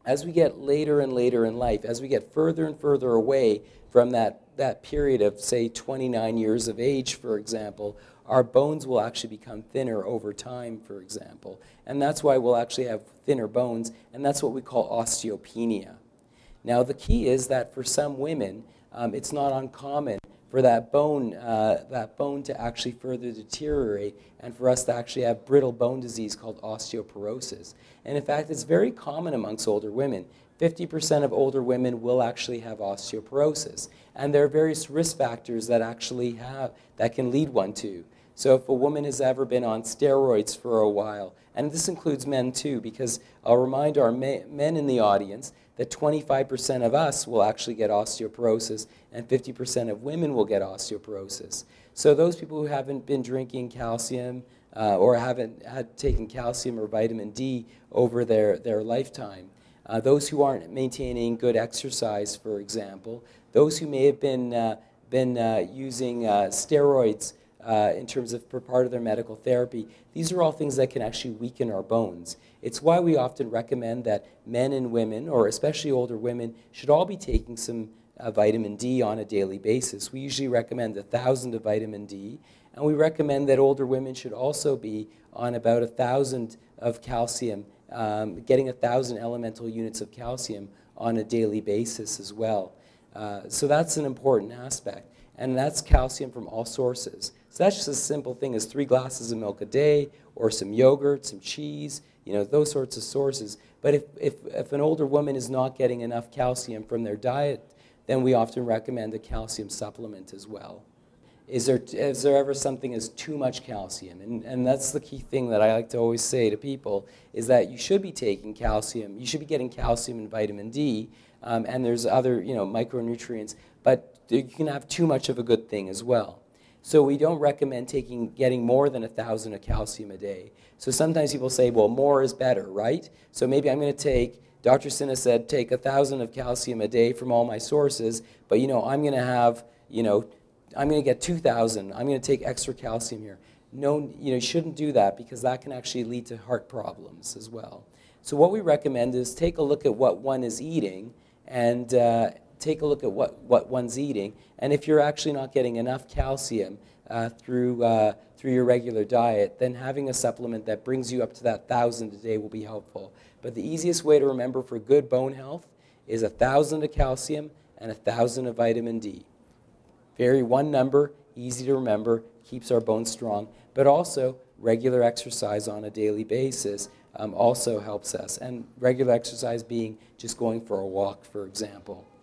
as we get later and later in life, as we get further and further away from that period of, say, 29 years of age, for example, our bones will actually become thinner over time, for example. And that's why we'll actually have thinner bones, and that's what we call osteopenia. Now, the key is that for some women, it's not uncommon for that bone to actually further deteriorate and for us to actually have brittle bone disease called osteoporosis. And in fact, it's very common amongst older women. 50% of older women will actually have osteoporosis. And there are various risk factors that can lead one to. So if a woman has ever been on steroids for a while, and this includes men too, because I'll remind our men in the audience that 25% of us will actually get osteoporosis and 50% of women will get osteoporosis. So those people who haven't been drinking calcium or haven't taken calcium or vitamin D over their lifetime, those who aren't maintaining good exercise, for example, those who may have been using steroids in terms of for part of their medical therapy, these are all things that can actually weaken our bones. It's why we often recommend that men and women, or especially older women, should all be taking some vitamin D on a daily basis. We usually recommend 1,000 of vitamin D, and we recommend that older women should also be on about 1,000 of calcium, getting 1,000 elemental units of calcium on a daily basis as well. So that's an important aspect. And that's calcium from all sources. So that's just a simple thing as 3 glasses of milk a day, or some yogurt, some cheese, those sorts of sources. But if an older woman is not getting enough calcium from their diet, then we often recommend a calcium supplement as well. Is there ever something as too much calcium? And that's the key thing that I like to always say to people, is that you should be taking calcium. You should be getting calcium and vitamin D, and there's other micronutrients, but you can have too much of a good thing as well. So we don't recommend getting more than 1,000 of calcium a day. So sometimes people say, well, more is better, right? So maybe I'm going to take, Dr. Sinha said, take 1,000 of calcium a day from all my sources, but I'm going to have, I'm going to get 2,000. I'm going to take extra calcium here. No, you shouldn't do that, because that can actually lead to heart problems as well. So what we recommend is take a look at what one is eating, and take a look at what one's eating, and if you're actually not getting enough calcium through your regular diet, then having a supplement that brings you up to that 1,000 a day will be helpful. But the easiest way to remember for good bone health is 1,000 of calcium and 1,000 of vitamin D. One number, easy to remember, keeps our bones strong, but also regular exercise on a daily basis also helps us, and regular exercise being just going for a walk, for example.